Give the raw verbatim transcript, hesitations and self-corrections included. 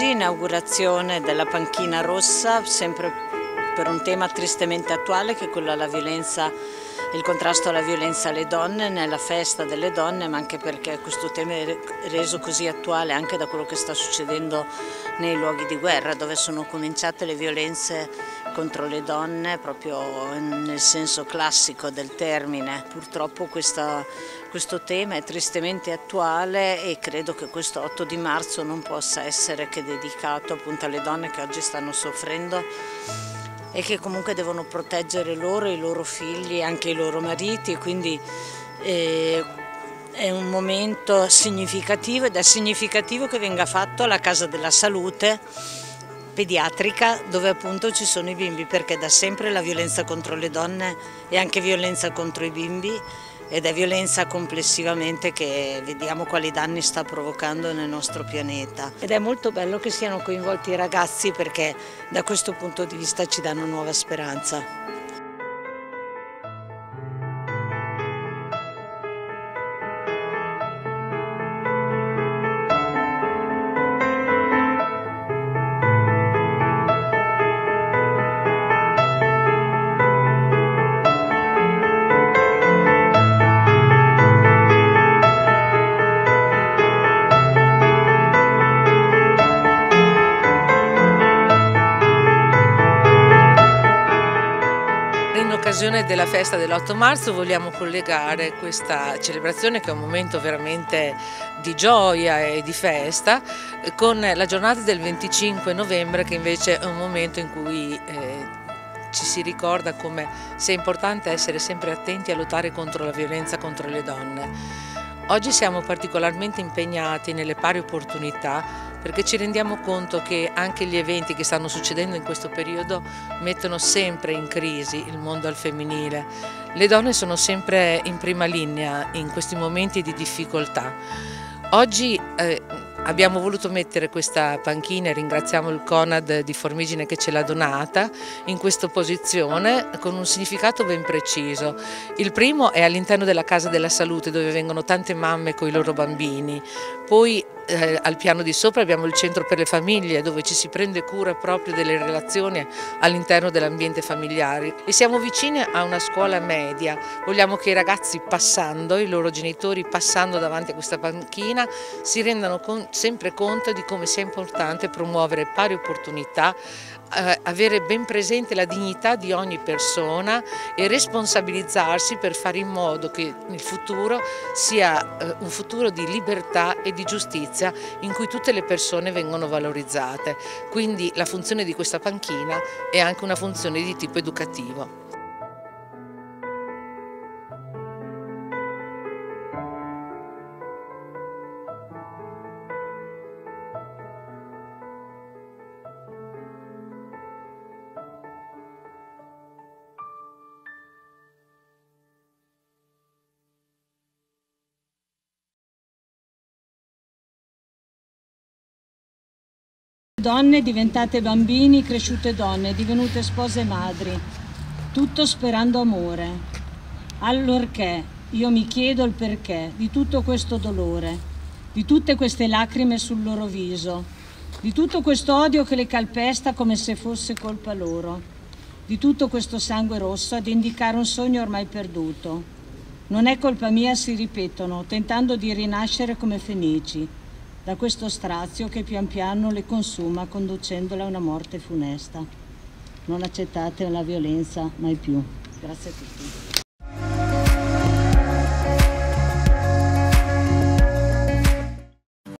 oggi, inaugurazione della panchina rossa, sempre per un tema tristemente attuale che è quello della violenza, il contrasto alla violenza alle donne, nella festa delle donne, ma anche perché questo tema è reso così attuale anche da quello che sta succedendo nei luoghi di guerra, dove sono cominciate le violenze contro le donne proprio nel senso classico del termine. Purtroppo questa, questo tema è tristemente attuale e credo che questo otto di marzo non possa essere che dedicato appunto alle donne che oggi stanno soffrendo e che comunque devono proteggere loro, i loro figli e anche i loro mariti, e quindi eh, è un momento significativo ed è significativo che venga fatto alla Casa della Salute pediatrica, dove appunto ci sono i bimbi, perché da sempre la violenza contro le donne è anche violenza contro i bimbi ed è violenza complessivamente che vediamo quali danni sta provocando nel nostro pianeta. Ed è molto bello che siano coinvolti i ragazzi, perché da questo punto di vista ci danno nuova speranza. In occasione della festa dell'otto marzo vogliamo collegare questa celebrazione, che è un momento veramente di gioia e di festa, con la giornata del venticinque novembre, che invece è un momento in cui eh, ci si ricorda come sia importante essere sempre attenti a lottare contro la violenza contro le donne. Oggi siamo particolarmente impegnati nelle pari opportunità, perché ci rendiamo conto che anche gli eventi che stanno succedendo in questo periodo mettono sempre in crisi il mondo al femminile. Le donne sono sempre in prima linea in questi momenti di difficoltà. Oggi eh, abbiamo voluto mettere questa panchina, e ringraziamo il CONAD di Formigine che ce l'ha donata, in questa posizione con un significato ben preciso. Il primo è all'interno della Casa della Salute, dove vengono tante mamme con i loro bambini. Poi eh, al piano di sopra abbiamo il centro per le famiglie, dove ci si prende cura proprio delle relazioni all'interno dell'ambiente familiare, e siamo vicini a una scuola media. Vogliamo che i ragazzi, passando, i loro genitori passando davanti a questa panchina, si rendano con, sempre conto di come sia importante promuovere pari opportunità, eh, avere ben presente la dignità di ogni persona e responsabilizzarsi per fare in modo che il futuro sia eh, un futuro di libertà e di giustizia, in cui tutte le persone vengono valorizzate. Quindi la funzione di questa panchina è anche una funzione di tipo educativo. Donne diventate bambini, cresciute donne, divenute spose madri, tutto sperando amore. Allorché io mi chiedo il perché di tutto questo dolore, di tutte queste lacrime sul loro viso, di tutto questo odio che le calpesta come se fosse colpa loro, di tutto questo sangue rosso ad indicare un sogno ormai perduto. Non è colpa mia, si ripetono, tentando di rinascere come fenici, da questo strazio che pian piano le consuma, conducendole a una morte funesta. Non accettate la violenza mai più. Grazie a tutti.